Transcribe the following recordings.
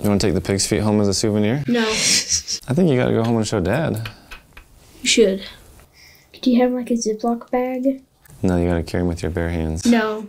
You want to take the pig's feet home as a souvenir? No. I think you gotta go home and show Dad. You should. Do you have like a Ziploc bag? No, you gotta carry them with your bare hands. No.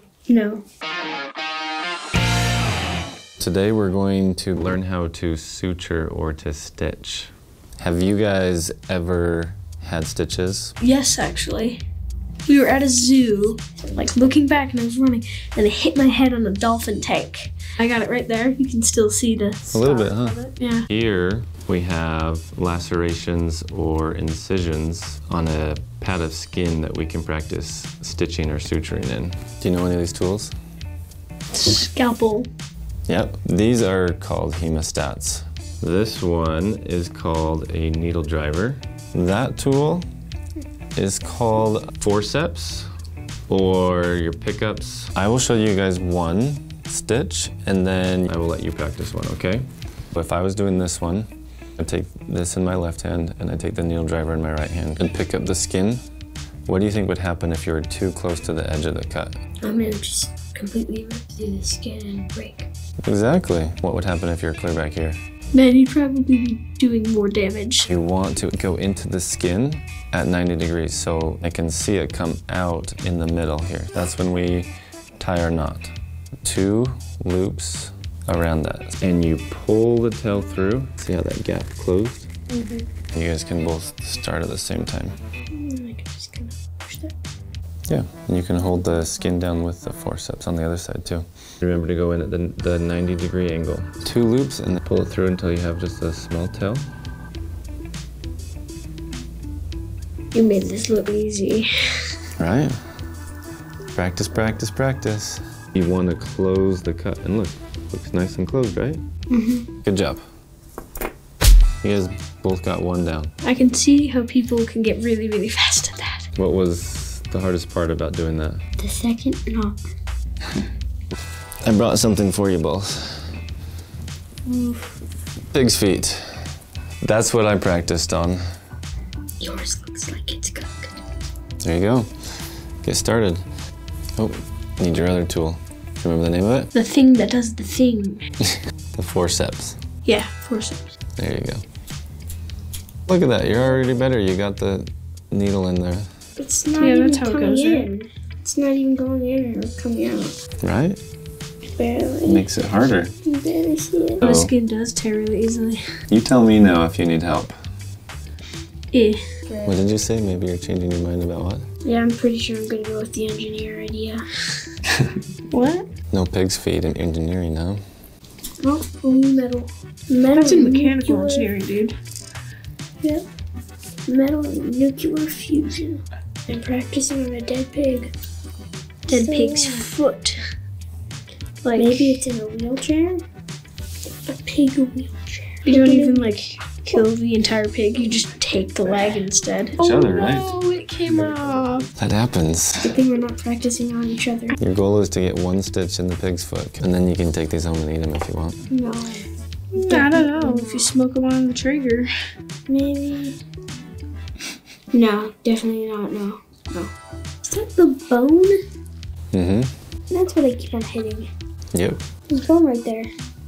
Today we're going to learn how to suture or to stitch. Have you guys ever had stitches? Yes, actually. We were at a zoo, like looking back, and I was running, and I hit my head on a dolphin tank. I got it right there. You can still see the A little bit, huh? Yeah. Here we have lacerations or incisions on a pad of skin that we can practice stitching or suturing in. Do you know any of these tools? Scalpel. Yep, these are called hemostats. This one is called a needle driver. That tool is called forceps or your pickups. I will show you guys one stitch and then I will let you practice one, okay? If I was doing this one, I take this in my left hand and I take the needle driver in my right hand and pick up the skin. What do you think would happen if you were too close to the edge of the cut? I'm gonna just completely rip through the skin and break. Exactly. What would happen if you're clear back here? Then you'd probably be doing more damage. You want to go into the skin at 90 degrees so I can see it come out in the middle here. That's when we tie our knot. 2 loops around that. And you pull the tail through. See how that gap closed? Mm-hmm. You guys can both start at the same time. I can just kind of push that. Yeah, and you can hold the skin down with the forceps on the other side too. Remember to go in at the 90-degree angle. 2 loops and then pull it through until you have just a small tail. You made this look easy. Right? Practice, practice, practice. You want to close the cut, and look, looks nice and closed, right? Mm-hmm. Good job. You guys both got one down. I can see how people can get really, really fast at that. What was the hardest part about doing that? The second knot. I brought something for you both. Pig's feet. That's what I practiced on. Yours looks like it's cooked. There you go. Get started. Oh, need your other tool. Do you remember the name of it? The thing that does the thing. The forceps. Yeah, forceps. There you go. Look at that, you're already better. You got the needle in there. It's not Yeah, even that's how it coming goes, in. Right? It's not even going in or coming out. Right? Barely. Makes it harder. You barely see it. My skin does tear really easily. You tell me now if you need help. Eh. What did you say? Maybe you're changing your mind about what? Yeah, I'm pretty sure I'm gonna go with the engineer idea. What? No pig's feet in engineering now. Oh, only metal. Metal. That's in mechanical nuclear. engineering, dude. Yep. Metal and nuclear fusion. I'm practicing on a dead pig. Dead So, pig's foot. Like, maybe it's in a wheelchair? A pig wheelchair. you don't even like kill the entire pig, you just take the leg instead. Each other, right? Oh, it came off. That happens. Good thing we're not practicing on each other. Your goal is to get 1 stitch in the pig's foot, and then you can take these home and eat them if you want. No. I don't know, if you smoke them on the Traeger. Maybe. No, definitely not. No. Is that the bone? Mm-hmm. That's what I keep on hitting. Yep. There's bone right there.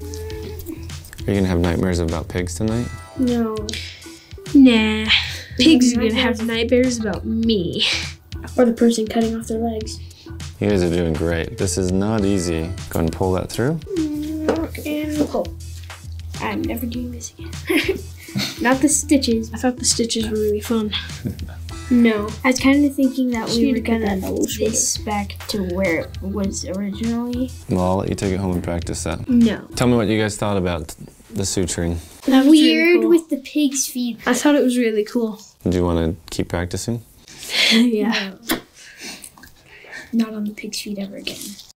Are you gonna have nightmares about pigs tonight? No. Nah. Pigs are gonna have nightmares about me. Or the person cutting off their legs. You guys are doing great. This is not easy. Go ahead and pull that through. And pull. I'm never doing this again. Not the stitches. I thought the stitches were really fun. No. I was kind of thinking that So we you were need to put gonna that in the put this back to where it was originally. Well, I'll let you take it home and practice that. No. Tell me what you guys thought about the suturing. That was Weird really cool. with the pig's feet. I thought it was really cool. Do you want to keep practicing? Yeah. Not on the pig's feet ever again.